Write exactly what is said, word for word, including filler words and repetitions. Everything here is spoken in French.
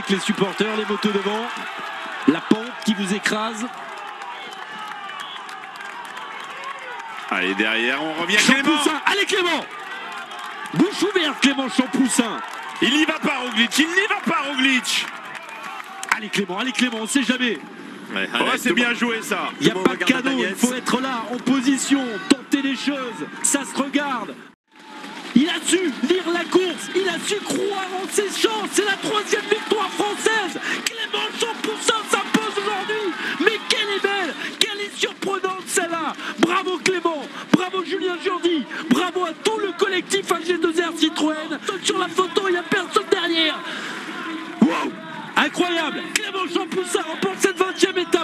avec les supporters, les motos devant. La pente qui vous écrase. Allez, derrière, on revient. Champoussin, allez Clément. Bouche ouverte, Clément Champoussin. Il n'y va pas, Roglic, il n'y va pas, Roglic. Allez Clément, allez Clément, on sait jamais. Ouais, ouais, c'est bien joué ça. Il n'y a pas de cadeau, il faut être là, en position, tenter les choses, ça se regarde. Il a su lire la course, il a su croire en ses chances, c'est la troisième victoire française. Clément Champoussin s'impose aujourd'hui, mais quelle est belle, quelle est surprenante celle-là. Bravo Clément, bravo Julien Jourdi, bravo à tout le collectif A G deux R Citroën. Sur la photo, il n'y a personne derrière. Wow, incroyable, Clément Champoussin remporte cette vingtième étape.